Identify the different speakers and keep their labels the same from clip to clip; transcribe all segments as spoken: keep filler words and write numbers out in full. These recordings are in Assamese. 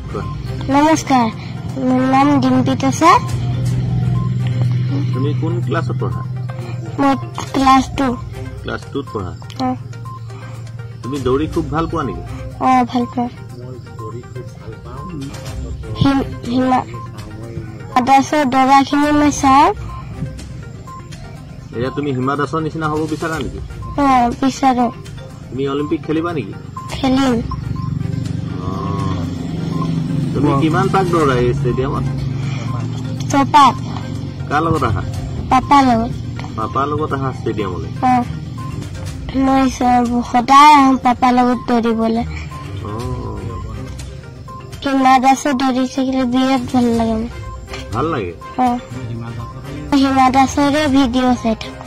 Speaker 1: नमस्कार, मेरा नाम डिम्पिता सर।
Speaker 2: তুমি কোন ক্লাছত পঢ়া?
Speaker 1: মই ক্লাস টু।
Speaker 2: ক্লাস টু পঢ়া।
Speaker 1: অ
Speaker 2: তুমি দৌৰি খুব ভাল পোৱা নেকি?
Speaker 1: অ ভাল পাওঁ। হিমা দাসৰ দৌৰাখিনি মই চাওঁ।
Speaker 2: এয়া তুমি হিমা দাসৰ নিচিনা হ'ব বিচাৰা নেকি?
Speaker 1: অ বিচাৰো।
Speaker 2: তুমি অলিম্পিক খেলিবা নেকি?
Speaker 1: খেলিম।
Speaker 2: তুমি কিমান পাক দৌৰা এই ষ্টেডিয়ামত?
Speaker 1: ছপাক।
Speaker 2: কাৰ লগত আহা?
Speaker 1: পাপাৰ লগত।
Speaker 2: পাপাৰ লগত আহা ষ্টেডিয়ামলৈ?
Speaker 1: অ মই সদায় আহোঁ পাপাৰ লগত দৌৰিবলৈ। হিমা দাসে দৌৰি থাকিলে বিৰাট ভাল লাগে মোৰ।
Speaker 2: ভাল লাগে?
Speaker 1: অ হিমা দাসৰে ভিডিঅ' চাই থাকোঁ।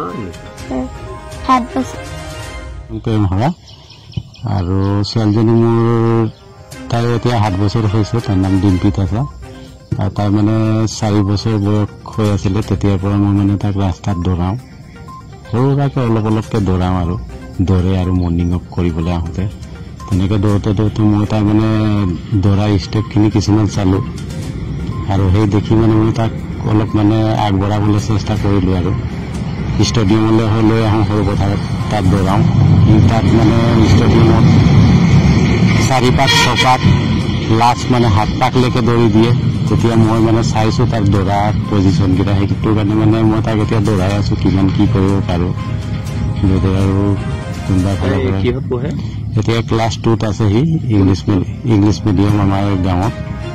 Speaker 1: সাত বছৰ
Speaker 3: প্ৰেম হৰা আৰু ছোৱালীজনী মোৰ তাই এতিয়া সাত বছৰ হৈছে। তাইৰ নাম ডিম্পিতা আছে। আৰু তাই মানে চাৰি বছৰ বয়স হৈ আছিলে তেতিয়াৰ পৰা মই মানে তাক ৰাস্তাত দৌৰাওঁ। সৰুৰাকে অলপ অলপকৈ দৌৰাওঁ আৰু দৌৰে আৰু মৰ্ণিং ৱাক কৰিবলৈ আহোঁতে তেনেকৈ দৌৰোতে দৌৰোতে মই তাই মানে দৌৰা ষ্টেপখিনি কিছুমান চালোঁ আৰু সেই দেখি মানে মই তাক অলপ মানে আগবঢ়াবলৈ চেষ্টা কৰিলোঁ আৰু ষ্টেডিয়ামলৈ লৈ আহোঁ। সৰু কথা তাত দৌৰাওঁ। তাত মানে ষ্টেডিয়ামত চাৰি পাক ছপাক লাষ্ট মানে সাত পাকলৈকে দৌৰি দিয়ে। তেতিয়া মই মানে চাইছোঁ তাক দৌৰা পজিশ্যনকেইটা, সেইটোৰ কাৰণে মানে মই তাক এতিয়া দৌৰাই আছোঁ কিমান কি কৰিব পাৰোঁ। যদি আৰু কোনোবা ফালৰ পৰা এতিয়া ক্লাছ টুত আছে সি। ইংলিছ ইংলিছ মিডিয়াম আমাৰ গাঁৱত।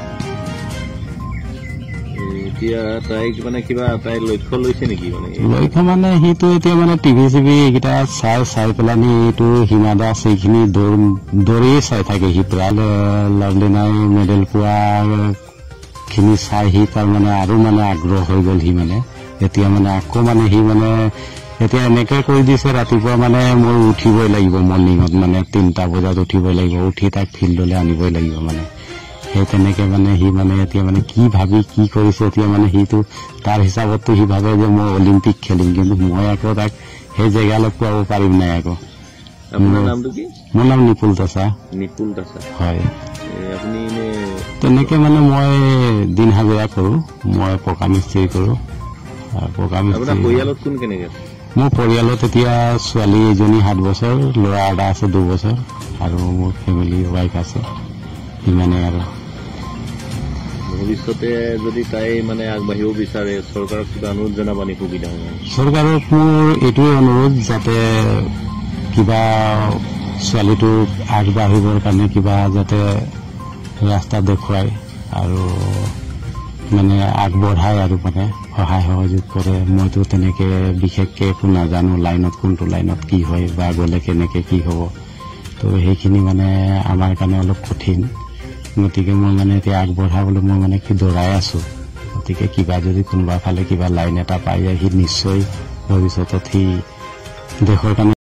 Speaker 3: লক্ষ্য মানে সিটো এতিয়া মানে টিভি চিভি এইকেইটা চাই চাই পেলানি এইটো হিমা দাস এইখিনি দৌৰিয়ে চাই থাকে সি। প্ৰায় লাভলিনাই মেডেল পোৱা খিনি চাই সি তাৰ মানে আৰু মানে আগ্ৰহ হৈ গ'ল। সি মানে এতিয়া মানে আকৌ মানে সি মানে এতিয়া এনেকৈ কৰি দিছে ৰাতিপুৱা মানে মই উঠিবই লাগিব মৰ্ণিঙত, মানে তিনিটা বজাত উঠিবই লাগিব, উঠি তাক ফিল্ডলৈ আনিবই লাগিব মানে। সেই তেনেকৈ মানে সি মানে এতিয়া মানে কি ভাবি কি কৰিছে এতিয়া মানে সিটো তাৰ হিচাপততো সি ভাবে যে মই অলিম্পিক খেলিম, কিন্তু মই আকৌ তাক সেই জেগালৈ পোৱাব পাৰিম নাই আকৌ। মোৰ নাম নিপুল দাসা।
Speaker 2: নিপুল দাসা
Speaker 3: হয়। তেনেকৈ মানে মই দিন হাজিৰা কৰোঁ। মই পকা মিস্ত্ৰী কৰোঁ। পকা মিস্ত্ৰী
Speaker 2: পৰিয়ালত কোন কেনেকৈ?
Speaker 3: মোৰ পৰিয়ালত এতিয়া ছোৱালী এজনী সাত বছৰ, ল'ৰা এটা আছে দুবছৰ আৰু মোৰ ফেমিলি ৱাইফ আছে। ইমানেই আৰু
Speaker 2: ভৱিষ্যতে যদি তাই মানে আগবাঢ়িব বিচাৰে চৰকাৰক কিবা অনুৰোধ জনাব নেকি? সুবিধা
Speaker 3: চৰকাৰক মোৰ এইটোৱে অনুৰোধ যাতে কিবা ছোৱালীটোক আগবাঢ়িবৰ কাৰণে কিবা যাতে ৰাস্তা দেখুৱায় আৰু মানে আগবঢ়ায় আৰু মানে সহায় সহযোগ কৰে। মইতো তেনেকৈ বিশেষকৈ একো নাজানো লাইনত, কোনটো লাইনত কি হয় বা গ'লে কেনেকৈ কি হ'ব। তো সেইখিনি মানে আমাৰ কাৰণে অলপ কঠিন। গতিকে মই মানে এতিয়া আগবঢ়াবলৈ মই মানে কি দৌৰাই আছোঁ। গতিকে কিবা যদি কোনোবা ফালে কিবা লাইন এটা পাই যায় সি নিশ্চয় ভৱিষ্যতত সি দেশৰ কাৰণে